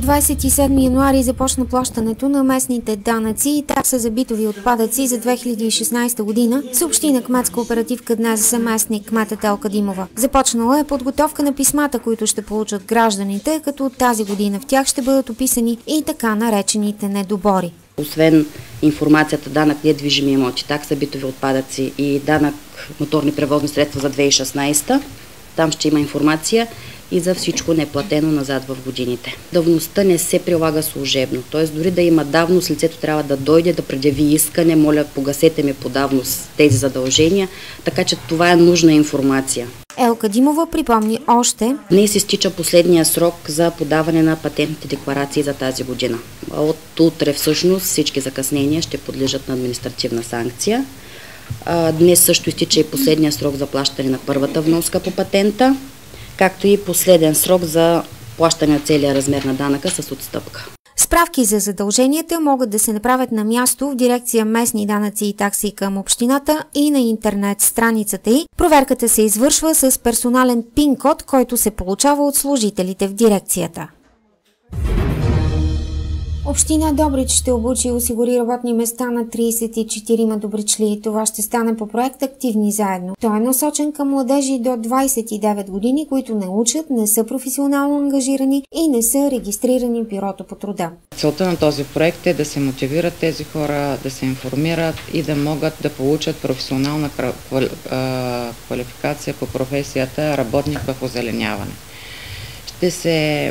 От 27 януари започна плащането на местните данъци и такса за битови отпадъци за 2016 година, съобщи на кметска оперативка днес заместник кметът Елка Димова. Започнала е подготовка на писмата, които ще получат гражданите, като от тази година в тях ще бъдат описани и така наречените недобори. Освен информацията данък недвижими имоти, такса битови отпадъци и данък моторни превозни средства за 2016, там ще има информация и за всичко неплатено назад в годините. Давността не се прилага служебно, т.е. дори да има давност, лицето трябва да дойде да предяви искане, моля погасете ми по давност тези задължения, така че това е нужна информация. Елка Димова припомни още: днес изтича последния срок за подаване на патентните декларации за тази година. От утре всъщност всички закъснения ще подлежат на административна санкция. Днес също изтича и последния срок за плащане на първата вноска по патента, както и последен срок за плащане на целия размер на данъка с отстъпка. Справки за задълженията могат да се направят на място в дирекция местни данъци и такси към общината и на интернет страницата й. Проверката се извършва с персонален ПИН-код, който се получава от служителите в дирекцията. Община Добрич ще обучи и осигури работни места на 34 добричли. Това ще стане по проект "Активни заедно". Той е насочен към младежи до 29 години, които не учат, не са професионално ангажирани и не са регистрирани в бюрото по труда. Целта на този проект е да се мотивират тези хора, да се информират и да могат да получат професионална квалификация по професията работник в озеленяване. Ще се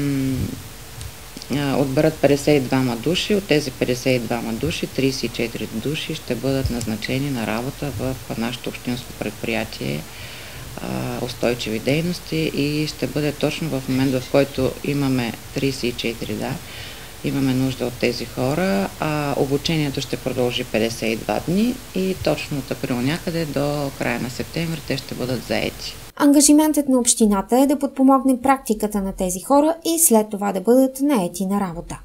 отберат 52 души. От тези 52 души, 34 души ще бъдат назначени на работа в нашето общинско предприятие устойчиви дейности и ще бъде точно в момент, в който имаме 34, имаме нужда от тези хора. Обучението ще продължи 52 дни и точно от април някъде до края на септември те ще бъдат заети. Ангажиментът на общината е да подпомогне практиката на тези хора и след това да бъдат наети на работа.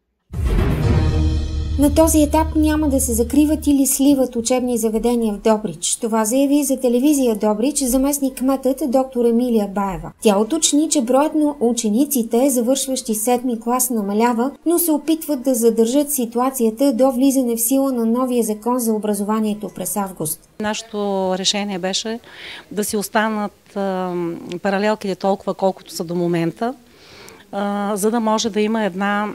На този етап няма да се закриват или сливат учебни заведения в Добрич. Това заяви за телевизия Добрич заместник кметът доктор Емилия Баева. Тя уточни, че броят на учениците, завършващи 7-ми клас, намалява, но се опитват да задържат ситуацията до влизане в сила на новия закон за образованието през август. Нашето решение беше да си останат паралелките толкова, колкото са до момента, за да може да има една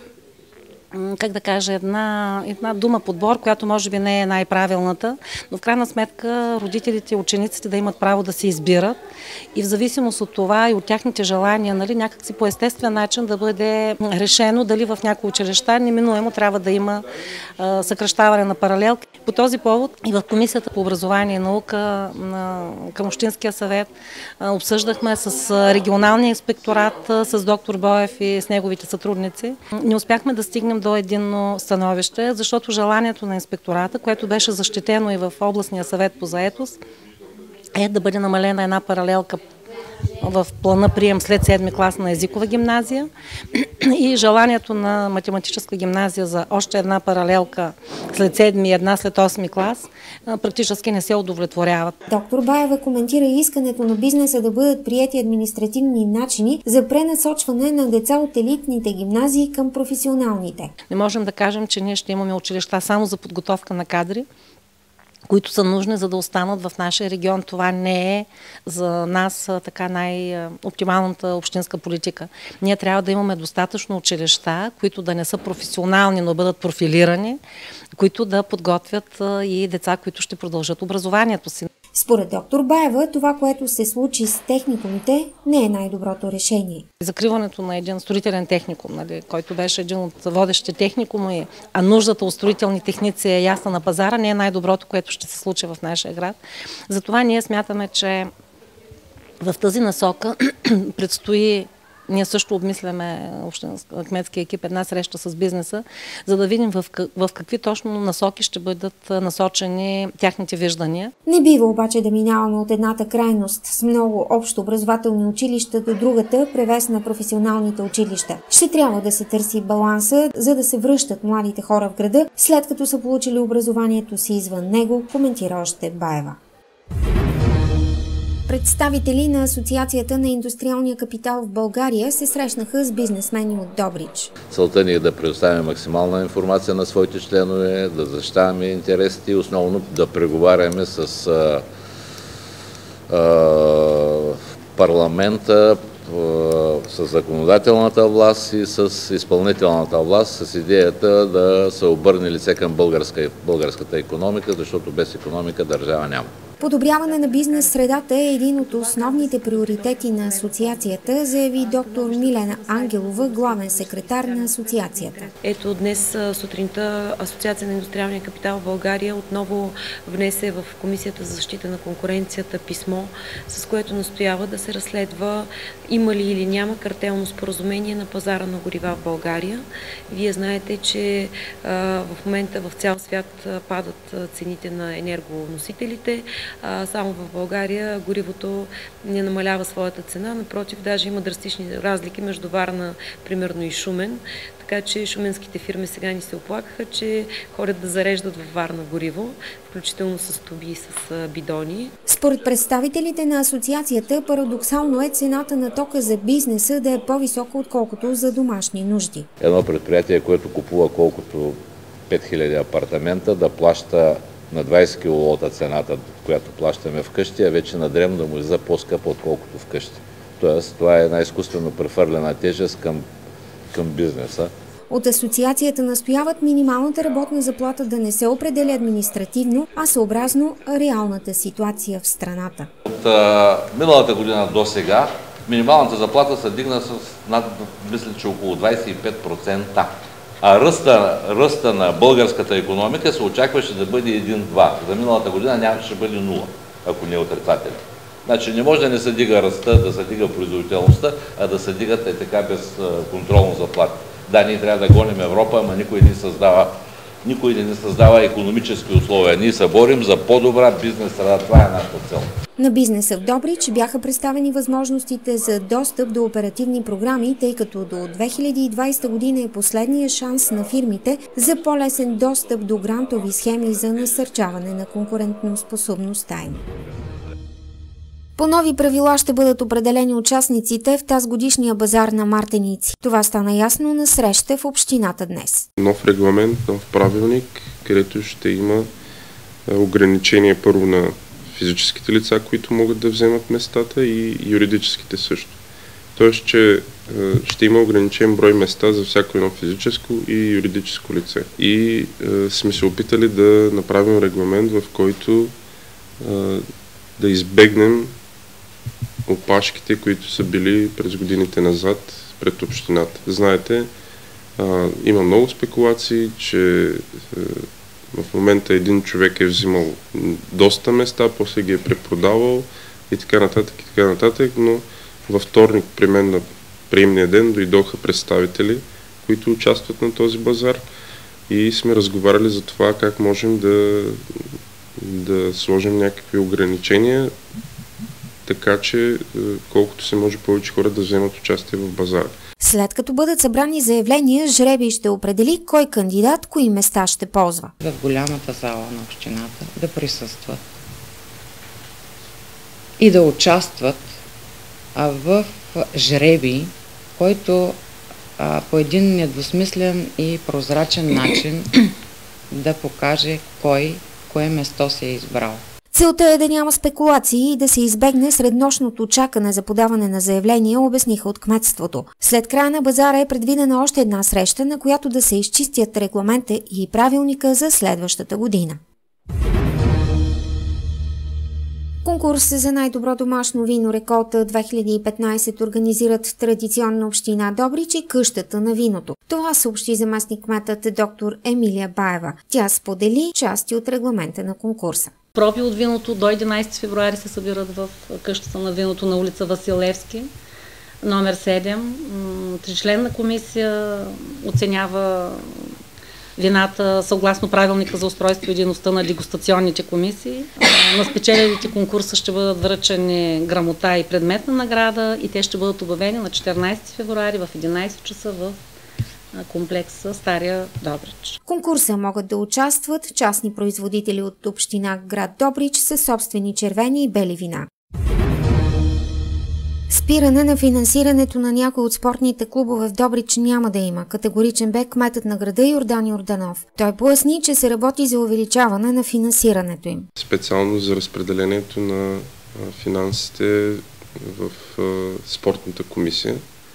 дума подбор, която може би не е най-правилната, но в крайна сметка родителите и учениците да имат право да се избират и в зависимост от това и от тяхните желания, някакси по естествен начин да бъде решено дали в някои училища неминуемо трябва да има съкращаване на паралелки. По този повод и в Комисията по образование и наука към Общинския съвет обсъждахме с регионалния инспекторат, с доктор Боев и с неговите сътрудници. Не успяхме да стигнем до единно становище, защото желанието на инспектората, което беше защитено и в областния съвет по заетост, е да бъде намалена една паралелка в плана прием след 7-ми клас на езикова гимназия и желанието на математическа гимназия за още една паралелка след 7-ми и една след 8-ми клас практически не се удовлетворяват. Доктор Баева коментира искането на бизнеса да бъдат приети административни начини за пренасочване на деца от елитните гимназии към професионалните. Не можем да кажем, че ние ще имаме училища само за подготовка на кадри, които са нужни, за да останат в нашия регион. Това не е за нас така най-оптималната общинска политика. Ние трябва да имаме достатъчно училища, които да не са професионални, но бъдат профилирани, които да подготвят и деца, които ще продължат образованието си. Според доктор Баева, това, което се случи с техникумите, не е най-доброто решение. Закриването на един строителен техникум, който беше един от водещите техникуми, а нуждата от строителни техници е ясна на пазара, не е най-доброто, което ще се случи в нашия град. Затова ние смятаме, че в тази насока предстои. Ние също обмисляме кметския екип една среща с бизнеса, за да видим в какви точно насоки ще бъдат насочени тяхните виждания. Не бива обаче да минаваме от едната крайност с много общо образователни училища до другата, превес на професионалните училища. Ще трябва да се търси баланса, за да се връщат младите хора в града, след като са получили образованието си извън него, коментира още Баева. Представители на Асоциацията на индустриалния капитал в България се срещнаха с бизнесмени от Добрич. Целта ни е да предоставим максимална информация на своите членове, да защитаваме интересите и основно да преговаряме с парламента, с законодателната власт и с изпълнителната власт, с идеята да се обърне лице към българската икономика, защото без икономика държава няма. Подобряване на бизнес средата е един от основните приоритети на асоциацията, заяви доктор Милена Ангелова, главен секретар на асоциацията. Ето днес сутринта Асоциация на индустриалния капитал в България отново внесе в Комисията за защита на конкуренцията писмо, с което настоява да се разследва има ли или няма картелно споразумение на пазара на горива в България. Вие знаете, че в момента в цял свят падат цените на енергоносителите. Само в България горивото не намалява своята цена, напротив, даже има драстични разлики между Варна, примерно, и Шумен. Така че шуменските фирми сега ни се оплакаха, че ходят да зареждат във Варна гориво, включително с туби и с бидони. Според представителите на асоциацията, парадоксално е цената на тока за бизнеса да е по-висока, отколкото за домашни нужди. Едно предприятие, което купува колкото 5000 апартамента, да плаща на 20 киловолта цената, която плащаме вкъщи, а вече на дребно да му излиза по-скъпо, отколкото вкъщи. Тоест, това е една изкуствено прехвърлена тежест към бизнеса. От асоциацията настояват минималната работна заплата да не се определя административно, а съобразно реалната ситуация в страната. От миналата година до сега минималната заплата се дигна с мисля, че около 25%. А ръста на българската икономика се очакваше да бъде 1-2. За миналата година нямаше да бъде 0, ако не е отрицателен. Значи не може да не се дига ръста, да се дига производителността, а да се дигат така безконтролно заплати. Да, ние трябва да гоним Европа, ама никой не създава икономически условия. Ние се борим за по-добра бизнес среда. Това е нашата цел. На бизнеса в Добрич бяха представени възможностите за достъп до оперативни програми, тъй като до 2020 година е последния шанс на фирмите за по-лесен достъп до грантови схеми за насърчаване на конкурентоспособността им. По нови правила ще бъдат определени участниците в тазгодишния базар на Мартеници. Това стана ясно на среща в общината днес. Нов регламент, нов правилник, където ще има ограничение първо на физическите лица, които могат да вземат местата, и юридическите също. Тоест, че ще има ограничен брой места за всяко едно физическо и юридическо лице. И сме се опитали да направим регламент, в който да избегнем опашките, които са били през годините назад пред общината. Знаете, има много спекулации, че в момента един човек е взимал доста места, после ги е препродавал и така нататък, но във вторник при мен на приемния ден дойдоха представители, които участват на този базар, и сме разговаряли за това как можем да сложим някакви ограничения, така че колкото се може повече хора да вземат участие в базара. След като бъдат събрани заявления, жребий ще определи кой кандидат кои места ще ползва. В голямата зала на общината да присъстват и да участват в жребий, който по един недвусмислен и прозрачен начин да покаже кое место се е избрал. Целта е да няма спекулации и да се избегне среднощното чакане за подаване на заявления, обясниха от кметството. След края на базара е предвидена още една среща, на която да се изчистят регламента и правилника за следващата година. Конкурс за най-добро домашно вино Реколта 2015 организират традиционна община Добрич и къщата на виното. Това съобщи заместник-кметът доктор Емилия Баева. Тя сподели части от регламента на конкурса. Проби от виното до 11 февруари се събират в къщата на виното на улица Василевски, номер 7. Тричленна комисия оценява вината съгласно правилника за устройство и дейността на дегустационните комисии. На спечелилите конкурса ще бъдат връчени грамота и предметна награда и те ще бъдат обявени на 14 февруари в 11 часа в комплекса Стария Добрич. В конкурса могат да участват частни производители от община град Добрич със собствени червени и бели вина. Спиране на финансирането на някои от спортните клубове в Добрич няма да има. Категоричен бе кметът на града Йордан Йорданов. Той поясни, че се работи за увеличаване на финансирането им. Специално за разпределението на финансите в спортната комисия.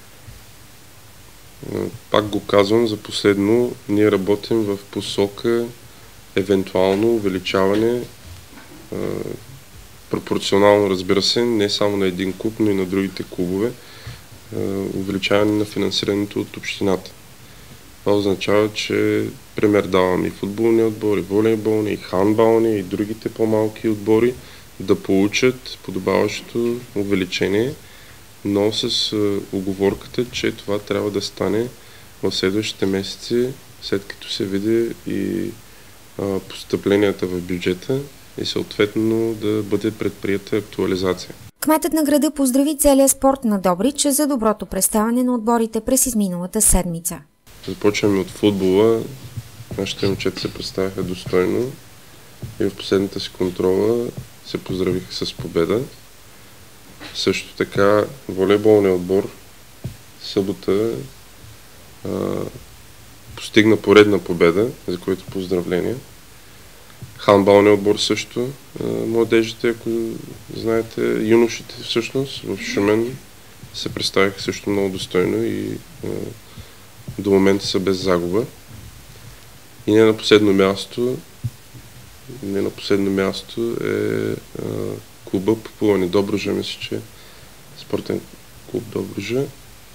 Пак го казвам, за последно ние работим в посока евентуално увеличаване, пропорционално, разбира се, не само на един клуб, но и на другите клубове, увеличаване на финансирането от общината. Това означава, че пример давам и футболни отбори, волейболни, и хандбални, и другите по-малки отбори да получат подобаващо увеличение, но с уговорката, че това трябва да стане в следващите месеци, след като се види и постъпленията в бюджета и съответно да бъде предприета актуализация. Кметът на града поздрави целия спорт на Добрич за доброто представяне на отборите през изминалата седмица. Започваме от футбола. Нашите момчета се представиха достойно и в последната си контрола се поздравиха с победа. Също така волейболният отбор събота постигна поредна победа, за което поздравления. Хандбалният отбор също, младежите, ако знаете, юношите всъщност в Шумен се представиха също много достойно и до момента са без загуба. И не на последно място е клуба по плуване Добруджа, мисля, че спортен клуб Добруджа.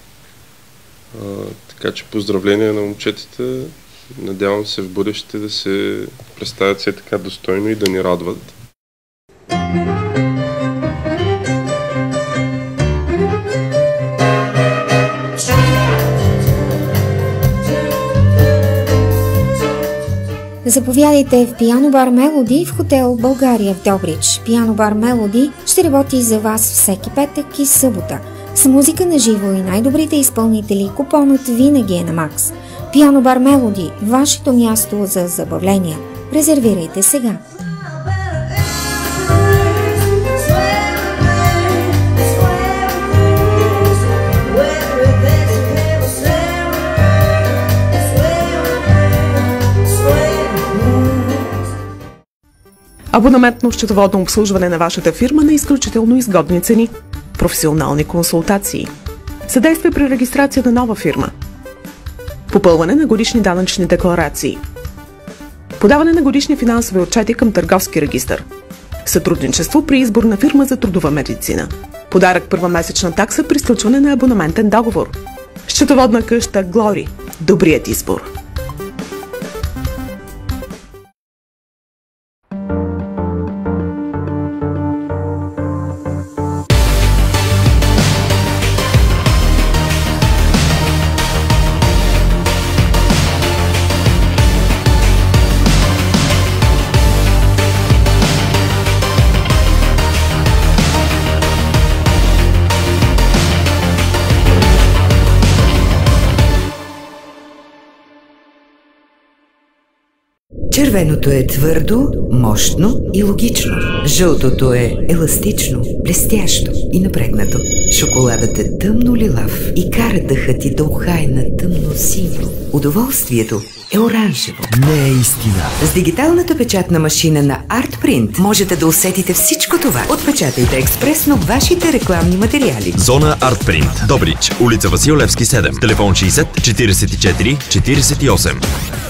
Така че поздравления на момчетата. Надявам се в бъдеще да се представят все така достойно и да ни радват. Заповядайте в Пиано бар Мелоди в хотел България в Добрич. Пиано бар Мелоди ще работи за вас всеки петък и събота. С музика на живо и най-добрите изпълнители купонът винаги е на Макс. Пиано бар Мелоди – вашето място за забавления. Резервирайте сега. Абонаментно-счетоводно обслужване на вашата фирма на изключително изгодни цени. Професионални консултации. Съдействие при регистрация на нова фирма. Попълване на годишни данъчни декларации. Подаване на годишни финансови отчети към търговски регистър. Сътрудничество при избор на фирма за трудова медицина. Подарък първа месечна такса при сключване на абонаментен договор. Счетоводна къща Глори. Добрият избор. Червеното е твърдо, мощно и логично. Жълтото е еластично, блестящо и напрегнато. Шоколадът е тъмно лилав и кара дъхът ти да ухае на тъмно синьо. Удоволствието е оранжево. Не е истина. С дигиталната печатна машина на ArtPrint можете да усетите всичко това. Отпечатайте експресно вашите рекламни материали. Зона ArtPrint. Добрич. Улица Васил Левски 7. Телефон 60 44 48.